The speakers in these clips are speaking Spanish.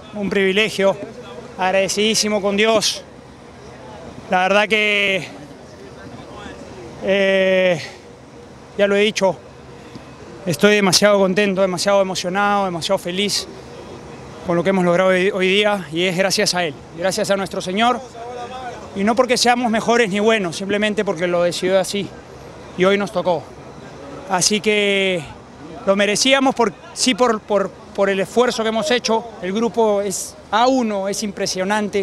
un privilegio, agradecidísimo con Dios. La verdad que, ya lo he dicho, estoy demasiado contento, demasiado emocionado, demasiado feliz con lo que hemos logrado hoy día, y es gracias a Él, gracias a nuestro Señor, y no porque seamos mejores ni buenos, simplemente porque lo decidió así, y hoy nos tocó. Así que lo merecíamos por el esfuerzo que hemos hecho. El grupo es A1, es impresionante,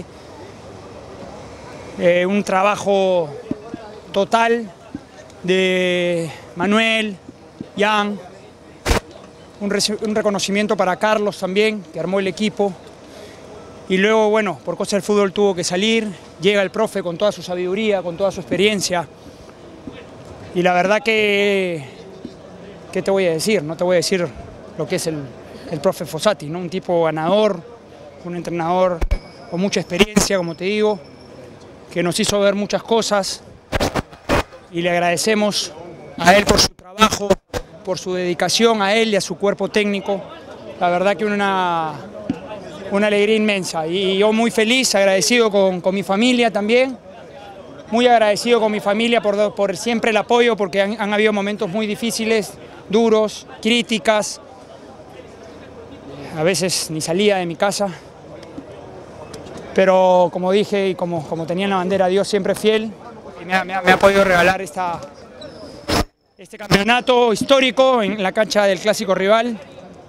un trabajo total de Manuel, Jan, un reconocimiento para Carlos también, que armó el equipo. Y luego, bueno, por cosas del fútbol tuvo que salir, llega el profe con toda su sabiduría, con toda su experiencia. Y la verdad que, ¿qué te voy a decir? No te voy a decir lo que es el profe Fossati, ¿no? Un tipo ganador, un entrenador con mucha experiencia, como te digo, que nos hizo ver muchas cosas, y le agradecemos a él por su trabajo, por su dedicación a él y a su cuerpo técnico. La verdad que una alegría inmensa, y yo muy feliz, agradecido con mi familia también, muy agradecido con mi familia por siempre el apoyo, porque han habido momentos muy difíciles, duros, críticas, a veces ni salía de mi casa, pero como dije y como tenía en la bandera, Dios siempre fiel, y me ha podido regalar este campeonato histórico en la cancha del clásico rival,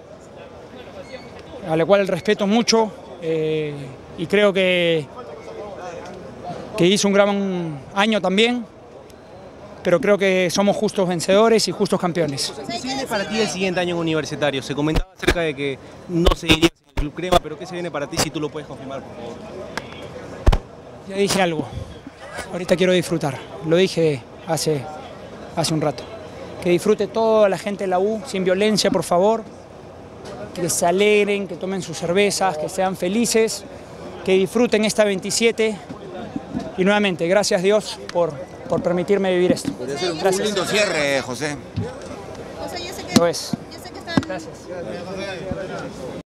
a la cual respeto mucho, y creo que hizo un gran año también, pero creo que somos justos vencedores y justos campeones. ¿Qué se viene para ti el siguiente año en Universitario? Se comentaba acerca de que no seguirías en el Club Crema, pero ¿qué se viene para ti, si tú lo puedes confirmar, por favor? Ya dije algo, ahorita quiero disfrutar, lo dije hace un rato. Que disfrute toda la gente de la U, sin violencia, por favor, que se alegren, que tomen sus cervezas, que sean felices, que disfruten esta 27, y nuevamente, gracias Dios por permitirme vivir esto. Gracias. Un lindo cierre, José. Lo es. Yo sé que están... Gracias.